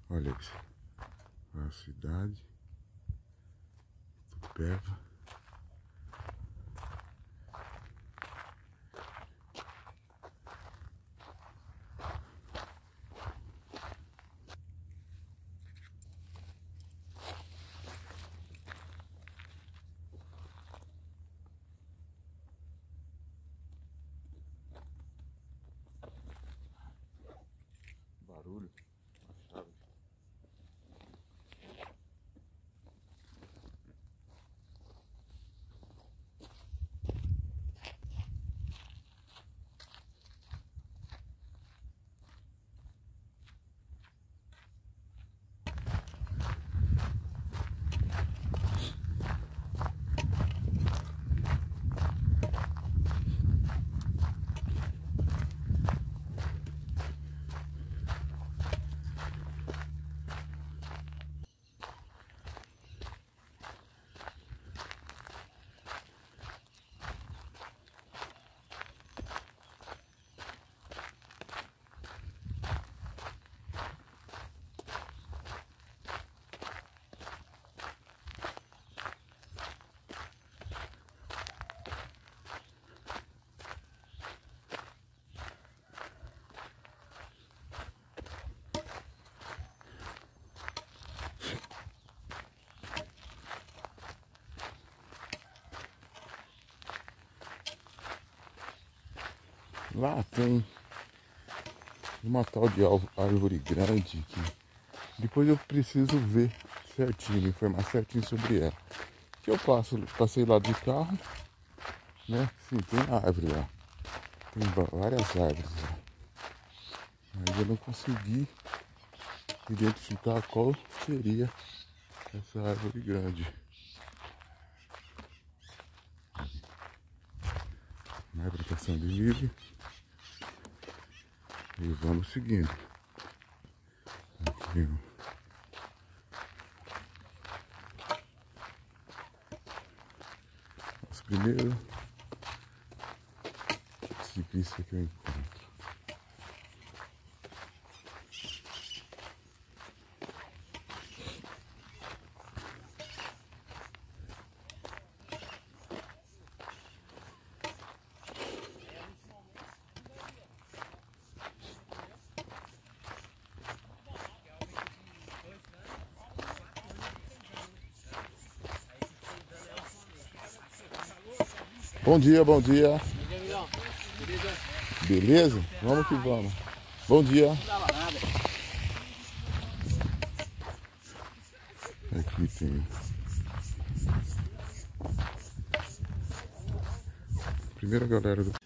Olha isso. A cidade. Itupeva. Barulho. A chave. Lá tem uma tal de árvore grande que depois eu preciso ver certinho, informar certinho sobre ela. Que eu passei lá de carro, né? Sim, tem árvore lá. Tem várias árvores lá. Mas eu não consegui identificar qual seria essa árvore grande. Uma plantação de milho. E vamos seguindo. Aqui, os primeiros ciclistas que eu encontro. Bom dia, bom dia. Beleza? Vamos que vamos. Bom dia. Aqui tem primeira galera do...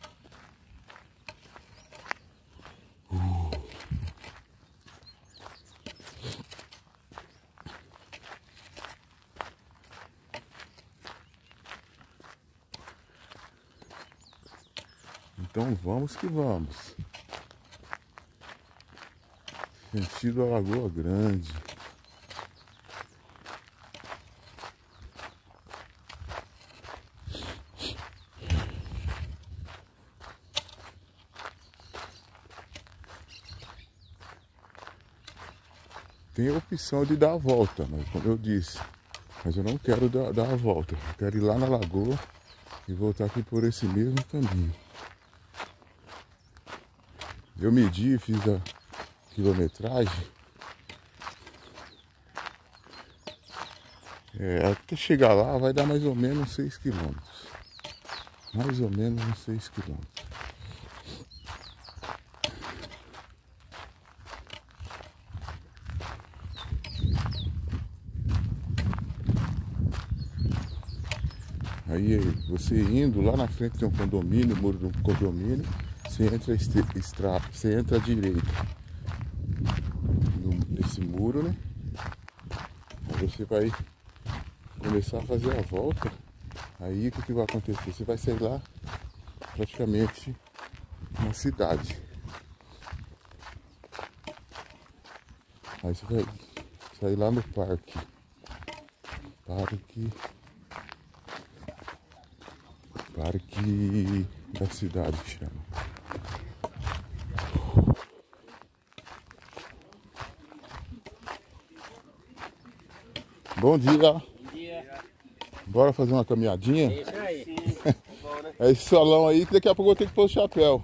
Então vamos que vamos. Sentido a Lagoa Grande. Tem a opção de dar a volta, mas como eu disse, mas eu não quero dar a volta. Eu quero ir lá na lagoa e voltar aqui por esse mesmo caminho. Eu medi e fiz a quilometragem. Até chegar lá vai dar mais ou menos 6 quilômetros. Mais ou menos uns 6 quilômetros. Aí você indo lá na frente tem um condomínio, o muro de um condomínio. Você entra à direita nesse muro, né? Aí você vai começar a fazer a volta. Aí o que vai acontecer? Você vai sair lá praticamente na cidade. Aí você vai sair lá no parque. Parque da cidade que chama. Bom dia. Bom dia. Bora fazer uma caminhadinha? É isso aí. Bom, né? É esse solão aí que daqui a pouco eu vou ter que pôr o chapéu.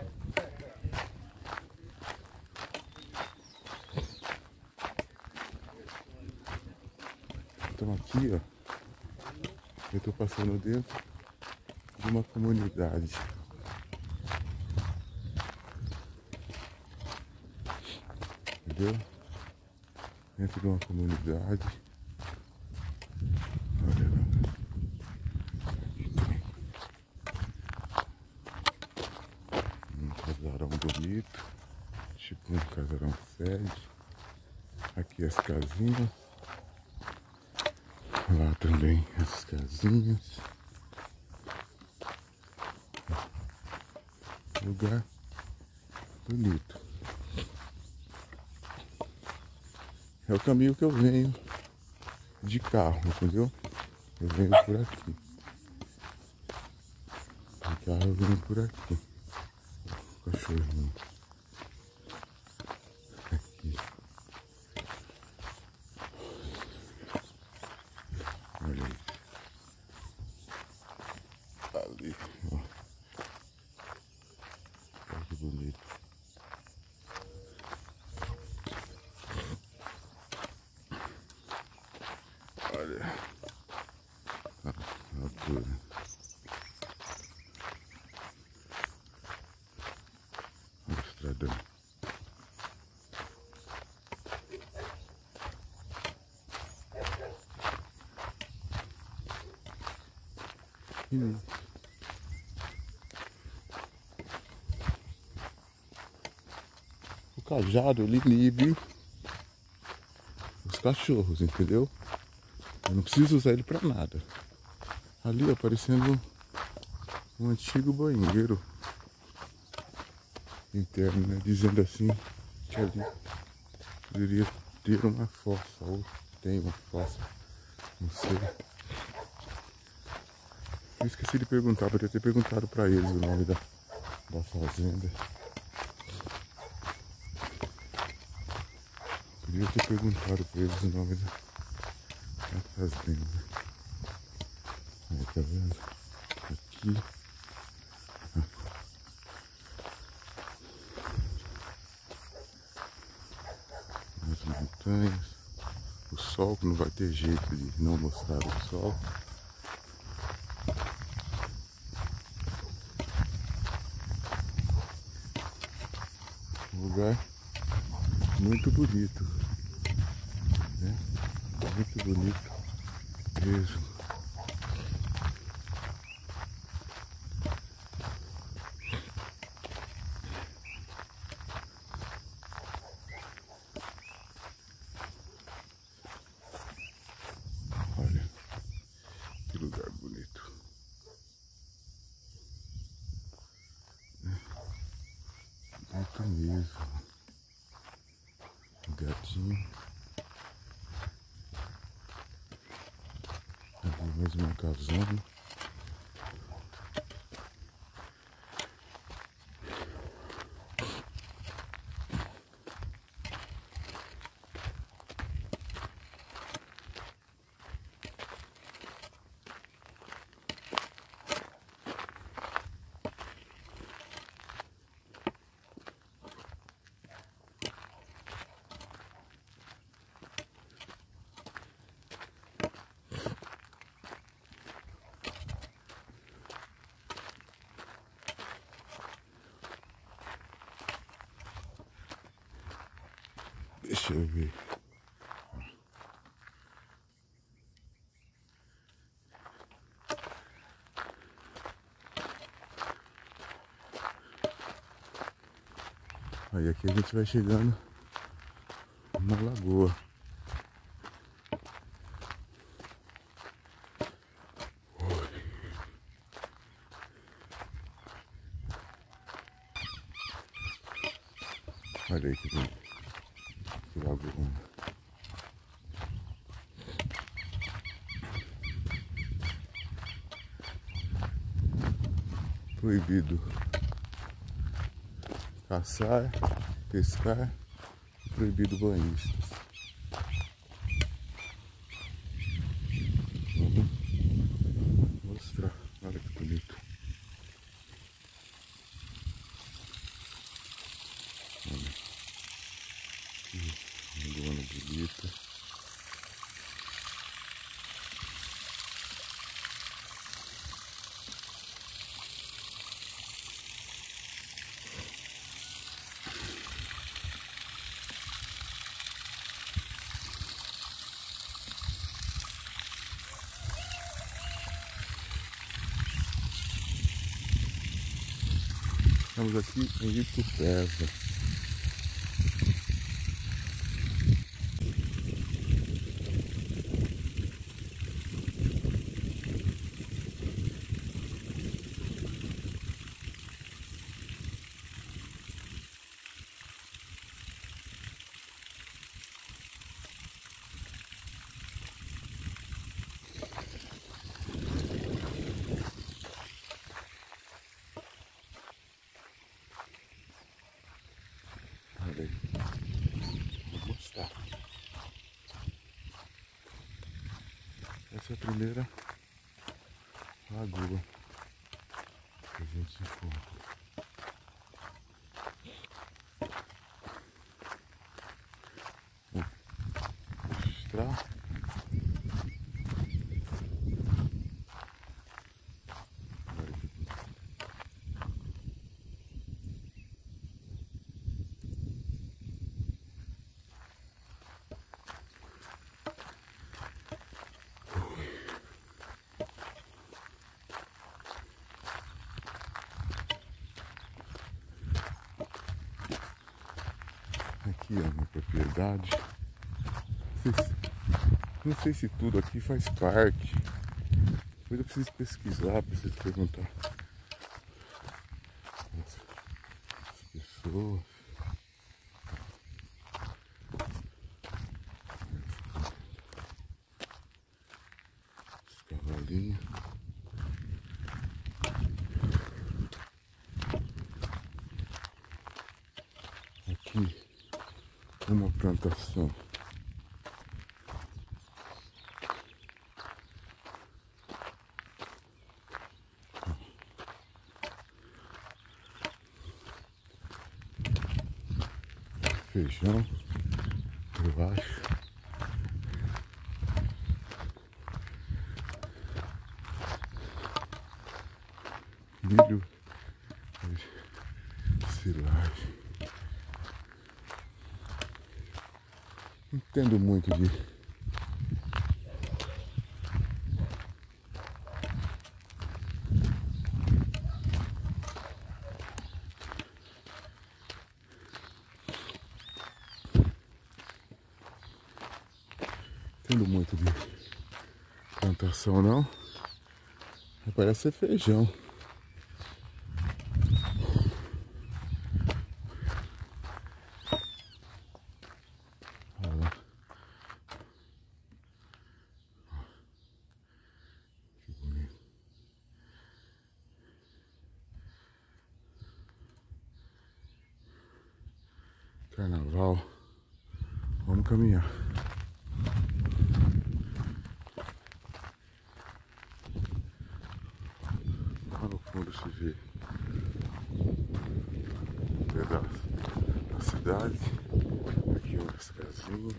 Então aqui, ó, eu tô passando dentro de uma comunidade. Entendeu? Dentro de uma comunidade. Olha lá. Um casarão bonito. Tipo um casarão sede. Aqui as casinhas. Lá também as casinhas. Lugar bonito. É o caminho que eu venho de carro, entendeu? Eu venho por aqui. De carro eu venho por aqui. O cachorrinho. Aqui. Olha aí. Ali, ó. Olha que bonito. Olha a altura. Olha o estradão. O cajado ele inibe os cachorros, entendeu? Eu não preciso usar ele pra nada. Ali, ó, parecendo um antigo banheiro interno, né? Dizendo assim que ali poderia ter uma fossa, ou tem uma fossa, não sei. Eu esqueci de perguntar, poderia ter perguntado pra eles o nome da fazenda. Poderia ter perguntado pra eles o nome da fazenda. Aí, tá vendo? Aqui. As montanhas. O sol, que não vai ter jeito de não mostrar o sol. Um lugar muito bonito, né? Muito bonito mesmo. Olha que lugar bonito. Muito mesmo. Gatinho. Ali mais uma casona. Deixa eu ver. Aí aqui a gente vai chegando na lagoa. Olha aí que bonito. Que lagoa. Proibido caçar, pescar, proibido banhistas. Estamos aqui em Itupeva. Olha aí. Vou mostrar. Essa é a primeira lagoa que a gente encontra. Vou mostrar. Aqui é a minha propriedade. Não sei se tudo aqui faz parte. Depois eu preciso pesquisar, preciso perguntar as pessoas. Os cavalinhos. Aqui uma plantação. Feijão, eu acho. Milho, silagem. Não entendo muito de plantação não. Parece ser feijão. Olha lá. Que bonito. Carnaval. Vamos caminhar. Lá no fundo se vê um pedaço da cidade. Aqui umas casinhas.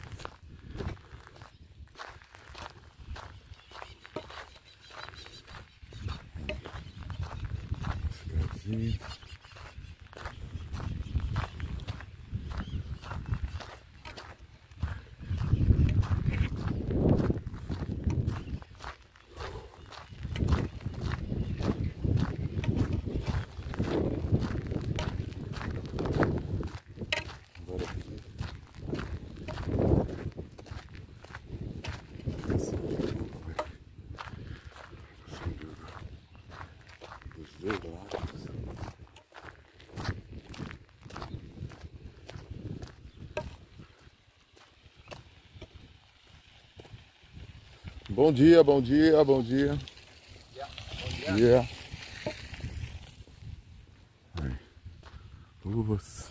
Umas casinhas. Bom dia, bom dia, bom dia. Bom dia. Aí. Uvas.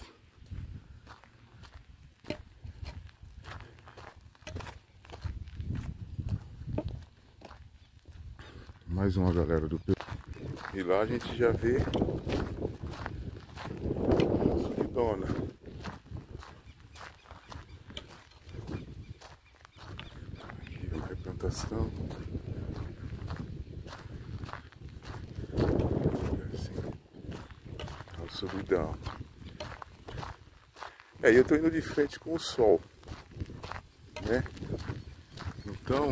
Mais uma galera do P. E lá a gente já vê subidona. Aqui a plantação. Subidão. É, eu tô indo de frente com o sol, né? Então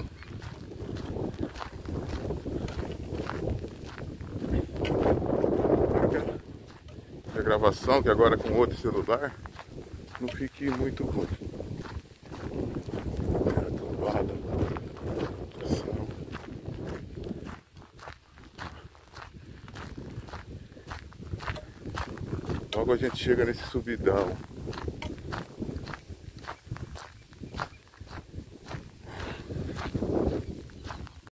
gravação, que agora com outro celular não fique muito ruim. Tombada, pressão. Logo a gente chega nesse subidão.